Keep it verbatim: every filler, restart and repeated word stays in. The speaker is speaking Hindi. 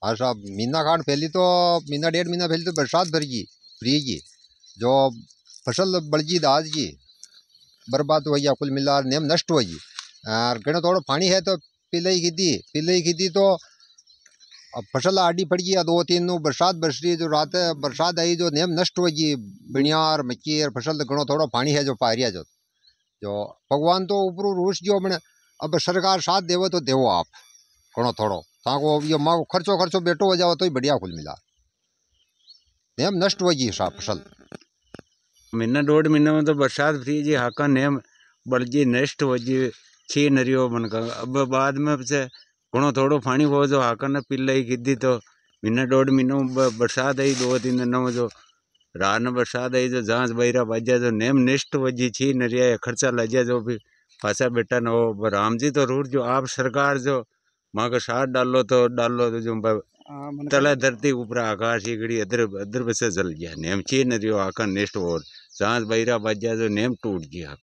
हाँ साहब, महीना खान पहली तो महीना डेढ़ महीना पहले तो बरसात भर गई फ्री की, जो फसल बड़जी दाज की बर्बाद हो गया, कुल मिला नेम नष्ट हो गई। और घना थोड़ा पानी है तो पिलई की थी पिलई की थी तो अब फसल आड़ी पड़ गई। दो तीन बरसात बरस रही, जो रात बरसात आई जो नेम नष्ट हो गई बिणिया और मक्की और फसल। घणो थोड़ा पानी है जो पारिया जो जो भगवान तो ऊपर रूस गयो बने। अब सरकार साथ देवो तो देवो आप घणो थोड़ो ताको ये माँ खर्चो खर्चो बेटो हो जाओ तो ही बढ़िया कुल मिला। नेम नष्ट हो गई सा फसल। महीना डेढ़ महीने में तो बरसात फ्री जी हाका नेम बड़जी नष्ट हो जी छी नरियो बनका। अब बाद में से घणो थोड़ो पानी हो जो हाका ने पिल्लाई कीधी तो महीना डेढ़ महीने में बरसात आई दो तीन दिन में जो रात में बरसात आई जो जांच बहिरा बाजा जो नेम नष्ट वजी छी नरिया खर्चा लजा जो भी फासा बेटा न हो। राम जी तो रूट जो आप सरकार जो माँ का साथ डालो तो डालो तो जो तले धरती ऊपर आकाश इगड़ी अदर अदर बसे जल गया नेम छी नरियो आका नेस्ट और जांच बहिरा बाजा जो नेम टूट गया।